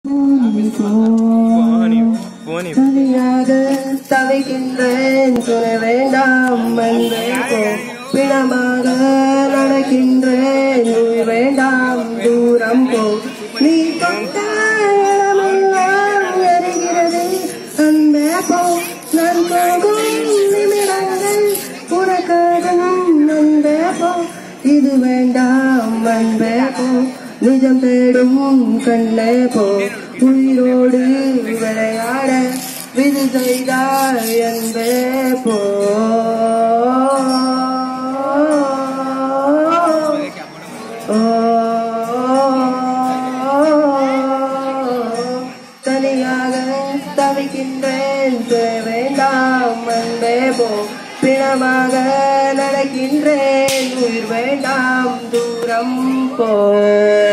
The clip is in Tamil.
தனியாக தவிக்கின்றேன் துணை வேண்டாம் அன்பே போ பிணமாக நடக்கின்றேன் உயிர் வேண்டாம் தூரம் போ நீ தொட்ட இடமெல்லாம் எரிகிறது அன்பே போ நான் போகும் நிமிடங்கள் உனக்காகும் அன்பே போ இது வேண்டாம் அன்பே போ நிஜம் தேடும் கண்ணே போ உயிரோடு விளையாட விது செய்தாய் அன்பே போ தனியாக தவிக்கின்றேன் வேண்டாம் அன்பே போ பிணமாக நடக்கின்றேன் உயிர் வேண்டாம் தூரம் போ